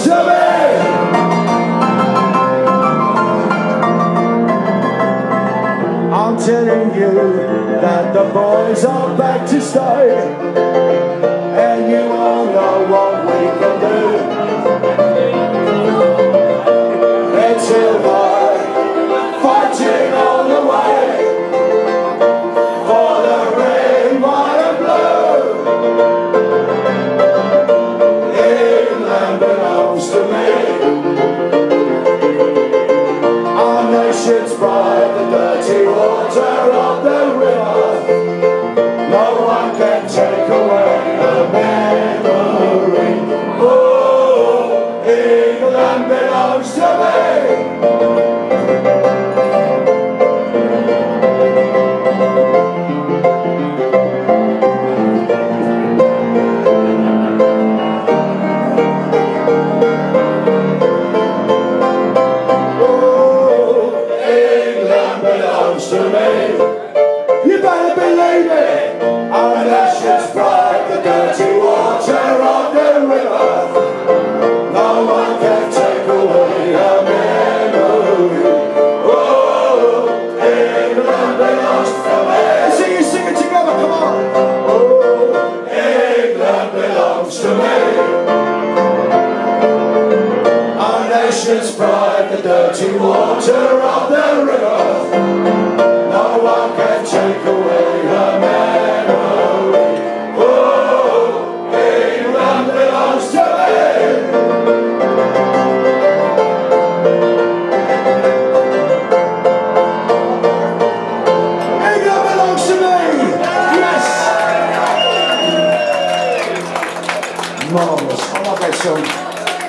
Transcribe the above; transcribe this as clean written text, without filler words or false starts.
to me. I'm telling you that the boys are back to stay, and you all know what we can do. It's silver, fighting all the way for the red, white and blue. England belongs to me. Our nation's pride, the dirty water of the river. No one can take away the memory. Oh, England belongs to me. To me. You better believe it. Our nation's pride, the dirty water of the river. No one can take away our memory. Oh, England belongs to me. Sing it together, come on. Oh, England belongs to me. Our nation's pride, the dirty water of the river.